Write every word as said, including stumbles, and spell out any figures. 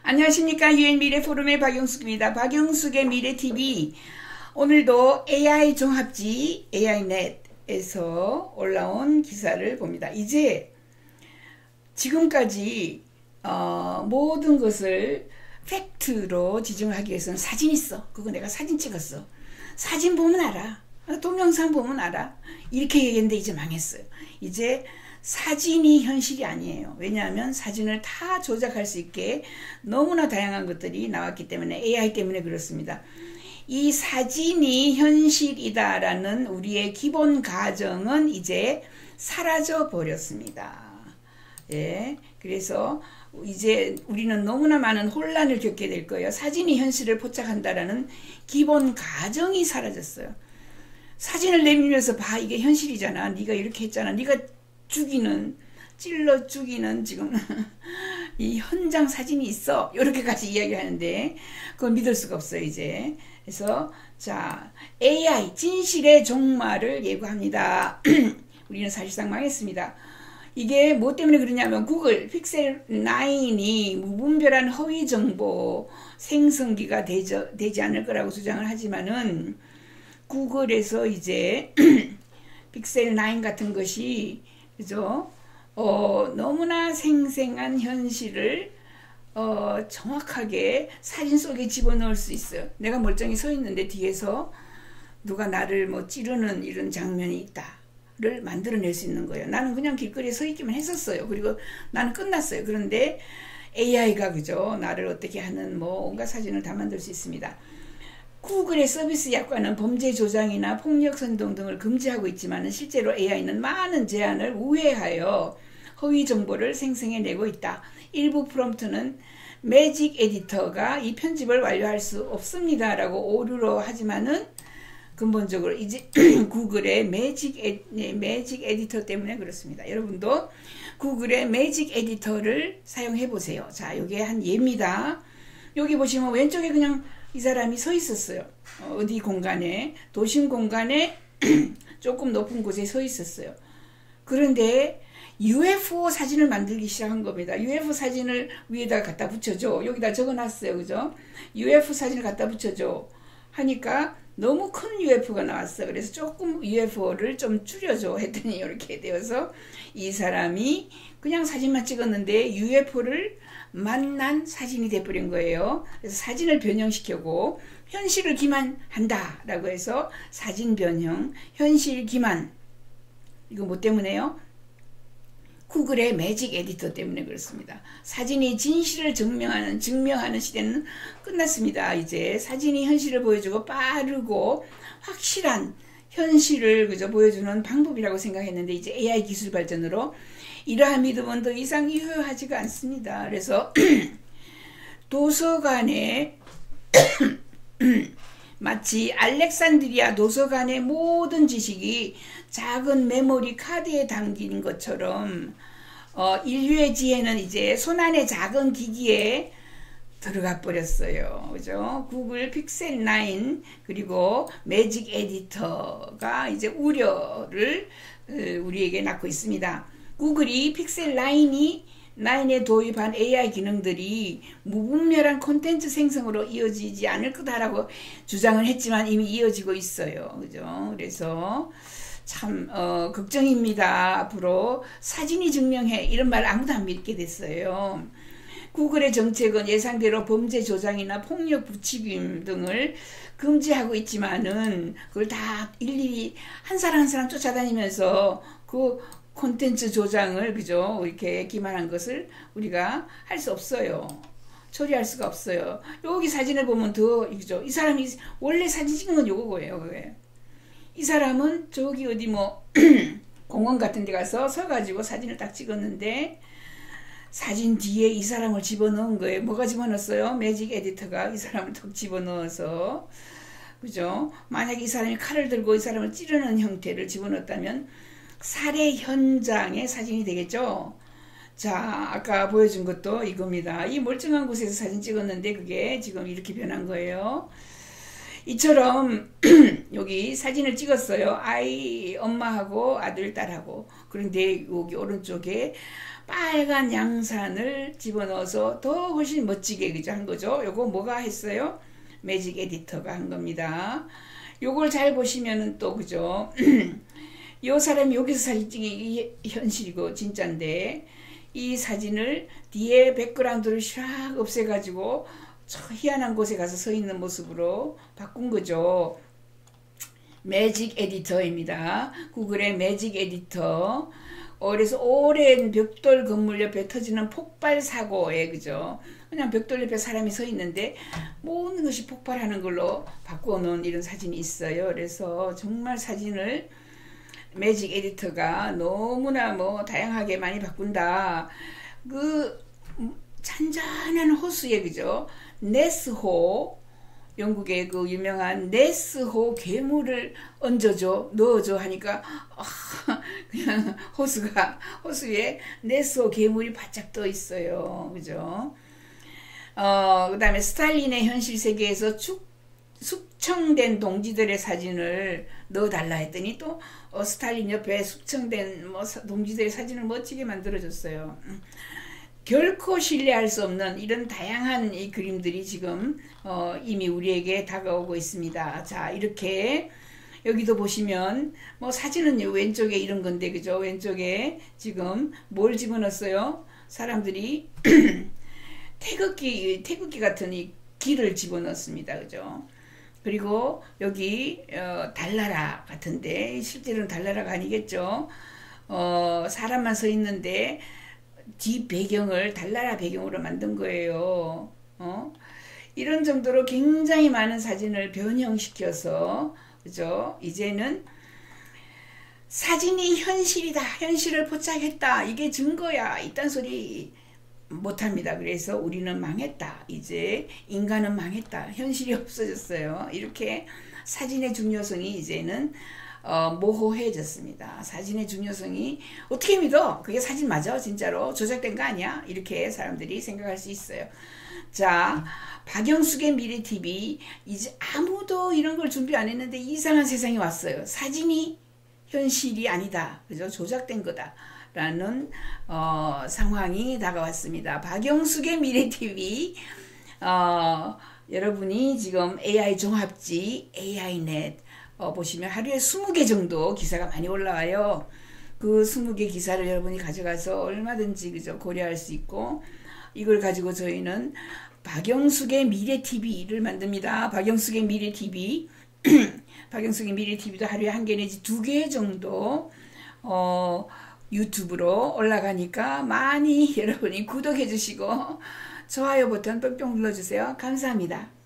안녕하십니까. 유엔미래포럼의 박영숙입니다. 박영숙의 미래티비. 오늘도 에이아이 종합지 에이아이넷에서 올라온 기사를 봅니다. 이제 지금까지 어, 모든 것을 팩트로 지정하기 위해서는 사진이 있어. 그거 내가 사진 찍었어. 사진 보면 알아. 동영상 보면 알아. 이렇게 얘기했는데 이제 망했어요. 이제 사진이 현실이 아니에요. 왜냐하면 사진을 다 조작할 수 있게 너무나 다양한 것들이 나왔기 때문에, 에이아이 때문에 그렇습니다. 이 사진이 현실이다라는 우리의 기본 가정은 이제 사라져 버렸습니다. 예, 그래서 이제 우리는 너무나 많은 혼란을 겪게 될 거예요. 사진이 현실을 포착한다라는 기본 가정이 사라졌어요. 사진을 내밀면서 봐, 이게 현실이잖아. 네가 이렇게 했잖아. 네가 죽이는, 찔러 죽이는 지금 이 현장 사진이 있어. 이렇게까지 이야기하는데 그걸 믿을 수가 없어요, 이제. 그래서 자, 에이아이 진실의 종말을 예고합니다. 우리는 사실상 망했습니다. 이게 뭐 때문에 그러냐면 구글 픽셀 나인이 무분별한 허위 정보 생성기가 되지, 되지 않을 거라고 주장을 하지만은, 구글에서 이제 픽셀 나인 같은 것이, 그죠? 어, 너무나 생생한 현실을 어, 정확하게 사진 속에 집어넣을 수 있어요. 내가 멀쩡히 서 있는데 뒤에서 누가 나를 뭐 찌르는 이런 장면이 있다를 만들어낼 수 있는 거예요. 나는 그냥 길거리에 서 있기만 했었어요. 그리고 나는 끝났어요. 그런데 에이아이가, 그죠? 나를 어떻게 하는 뭐 온갖 사진을 다 만들 수 있습니다. 구글의 서비스 약관은 범죄 조장이나 폭력 선동 등을 금지하고 있지만 실제로 에이아이는 많은 제한을 우회하여 허위 정보를 생성해내고 있다. 일부 프롬프트는 매직 에디터가 이 편집을 완료할 수 없습니다 라고 오류로 하지만은, 근본적으로 이제 구글의 매직, 에, 네, 매직 에디터 때문에 그렇습니다. 여러분도 구글의 매직 에디터를 사용해 보세요. 자, 이게 한 예입니다. 여기 보시면 왼쪽에 그냥 이 사람이 서 있었어요. 어디 공간에, 도심 공간에 조금 높은 곳에 서 있었어요. 그런데 유에프오 사진을 만들기 시작한 겁니다. 유에프오 사진을 위에다 갖다 붙여줘. 여기다 적어놨어요. 그죠? 유에프오 사진을 갖다 붙여줘. 하니까 너무 큰 유에프오가 나왔어. 그래서 조금 유에프오를 좀 줄여줘 했더니 이렇게 되어서 이 사람이 그냥 사진만 찍었는데 유에프오를 만난 사진이 돼버린 거예요. 그래서 사진을 변형시키고 현실을 기만한다 라고 해서 사진 변형, 현실 기만. 이거 뭐 때문에요? 구글의 매직 에디터 때문에 그렇습니다. 사진이 진실을 증명하는, 증명하는 시대는 끝났습니다. 이제 사진이 현실을 보여주고 빠르고 확실한 현실을, 그저 보여주는 방법이라고 생각했는데, 이제 에이아이 기술 발전으로 이러한 믿음은 더 이상 유효하지가 않습니다. 그래서 도서관에 마치 알렉산드리아 도서관의 모든 지식이 작은 메모리 카드에 담긴 것처럼 어, 인류의 지혜는 이제 손안의 작은 기기에 들어가 버렸어요. 그죠? 구글 픽셀 나인 그리고 매직 에디터가 이제 우려를 우리에게 낳고 있습니다. 구글이 픽셀 나인이 나인에 도입한 에이아이 기능들이 무분별한 콘텐츠 생성으로 이어지지 않을 거다라고 주장을 했지만 이미 이어지고 있어요. 그죠? 그래서 참 어, 걱정입니다. 앞으로 사진이 증명해, 이런 말 아무도 안 믿게 됐어요. 구글의 정책은 예상대로 범죄 조장이나 폭력 부추김 등을 금지하고 있지만은 그걸 다 일일이 한 사람 한 사람 쫓아다니면서 그 콘텐츠 조장을, 그죠? 이렇게 기만한 것을 우리가 할 수 없어요. 처리할 수가 없어요. 여기 사진을 보면 더, 그죠? 이 사람이 원래 사진 찍은 건 요거예요. 그게. 이 사람은 저기 어디 뭐 공원 같은 데 가서 서가지고 사진을 딱 찍었는데 사진 뒤에 이 사람을 집어넣은 거예요. 뭐가 집어넣었어요? 매직 에디터가 이 사람을 턱 집어넣어서, 그죠? 만약에 이 사람이 칼을 들고 이 사람을 찌르는 형태를 집어넣었다면 살해 현장의 사진이 되겠죠. 자, 아까 보여준 것도 이겁니다. 이 멀쩡한 곳에서 사진 찍었는데 그게 지금 이렇게 변한 거예요. 이처럼 여기 사진을 찍었어요. 아이, 엄마하고 아들, 딸하고. 그런데 여기 오른쪽에 빨간 양산을 집어넣어서 더 훨씬 멋지게 그죠 한 거죠. 요거 뭐가 했어요? 매직 에디터가 한 겁니다. 요걸 잘 보시면은 또 그죠. 요 사람이 여기서 사진 찍이 현실이고 진짜인데 이 사진을 뒤에 백그라운드를 샥 없애가지고 저 희한한 곳에 가서 서 있는 모습으로 바꾼 거죠. 매직 에디터입니다. 구글의 매직 에디터. 어, 그래서 오랜 벽돌 건물 옆에 터지는 폭발 사고에 그죠. 그냥 벽돌 옆에 사람이 서 있는데 모든 것이 폭발하는 걸로 바꾸어 놓은 이런 사진이 있어요. 그래서 정말 사진을 매직 에디터가 너무나 뭐 다양하게 많이 바꾼다. 그 잔잔한 호수에 그죠. 네스호, 영국의 그 유명한 네스호 괴물을 얹어줘 넣어줘 하니까 아, 그냥 호수가 호수에 네스호 괴물이 바짝 떠 있어요. 그죠. 어, 그 다음에 스탈린의 현실 세계에서 축 숙청된 동지들의 사진을 넣어달라 했더니 또 어, 스탈린 옆에 숙청된 뭐 동지들의 사진을 멋지게 만들어줬어요. 음. 결코 신뢰할 수 없는 이런 다양한 이 그림들이 지금 어, 이미 우리에게 다가오고 있습니다. 자, 이렇게 여기도 보시면 뭐 사진은 왼쪽에 이런 건데 그죠? 왼쪽에 지금 뭘 집어넣었어요? 사람들이 태극기 태극기 같은 이 길을 집어넣습니다. 그죠? 그리고 여기 어, 달나라 같은데 실제로는 달나라가 아니겠죠. 어, 사람만 서 있는데 뒷 배경을 달나라 배경으로 만든 거예요. 어? 이런 정도로 굉장히 많은 사진을 변형시켜서 그죠? 이제는 사진이 현실이다. 현실을 포착했다. 이게 증거야. 이딴 소리 못합니다. 그래서 우리는 망했다. 이제 인간은 망했다. 현실이 없어졌어요. 이렇게 사진의 중요성이 이제는 어, 모호해졌습니다. 사진의 중요성이 어떻게 믿어? 그게 사진 맞아? 진짜로 조작된 거 아니야? 이렇게 사람들이 생각할 수 있어요. 자, 박영숙의 미래티비 이제 아무도 이런 걸 준비 안 했는데 이상한 세상이 왔어요. 사진이 현실이 아니다. 그죠? 조작된 거다. 라는 어, 상황이 다가왔습니다. 박영숙의 미래티비 어, 여러분이 지금 에이아이 종합지 에이아이넷 어, 보시면 하루에 이십 개 정도 기사가 많이 올라와요. 그 이십 개 기사를 여러분이 가져가서 얼마든지 그죠 고려할 수 있고 이걸 가지고 저희는 박영숙의 미래티비를 만듭니다. 박영숙의 미래티비 박영숙의 미래티비도 하루에 한 개 내지 두 개 정도 어, 유튜브로 올라가니까 많이 여러분이 구독해 주시고 좋아요 버튼 뿅뿅 눌러주세요. 감사합니다.